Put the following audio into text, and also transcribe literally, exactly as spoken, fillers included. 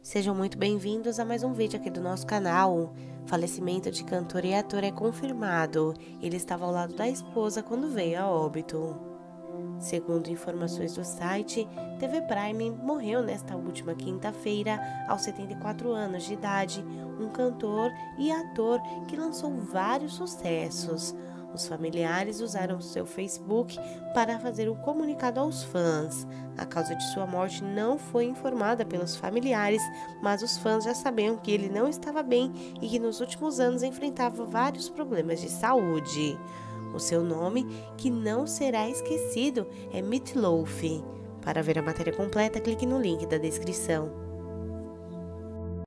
Sejam muito bem-vindos a mais um vídeo aqui do nosso canal. Falecimento de cantor e ator é confirmado. Ele estava ao lado da esposa quando veio a óbito. Segundo informações do site, T V Prime morreu nesta última quinta-feira, aos setenta e quatro anos de idade, um cantor e ator que lançou vários sucessos. Os familiares usaram seu Facebook para fazer um comunicado aos fãs. A causa de sua morte não foi informada pelos familiares, mas os fãs já sabiam que ele não estava bem e que nos últimos anos enfrentava vários problemas de saúde. O seu nome, que não será esquecido, é Meat Loaf. Para ver a matéria completa, clique no link da descrição.